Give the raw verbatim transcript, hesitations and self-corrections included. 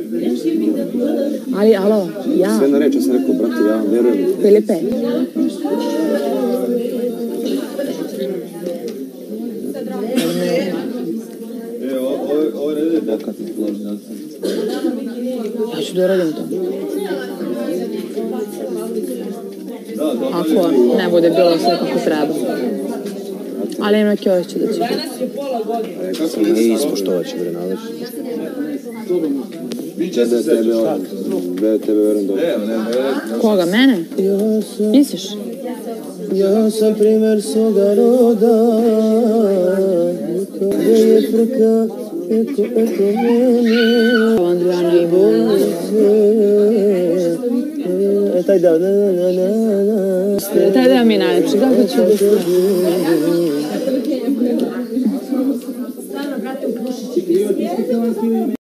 Ali, alo, ja. Sve na reč, ja sam rekao, brate, ja verujem. Filipe. Ovo ne je bokat. Ja ću da radim to. Ako ne bude bilo sve kako treba. Ali ima neki osjećaj da će biti. Rekao sam i ispoštovat će, bre, nadaš. Tebe, tebe, tebe, tebe, verujem dobro. Koga, mene? Misliš? Ja sam primer svoga roda, gdje je frka, eko, eko mene. Andrijana i Bože. E, taj da, na, na, na, na. Taj da mi je najlepši, kako ću da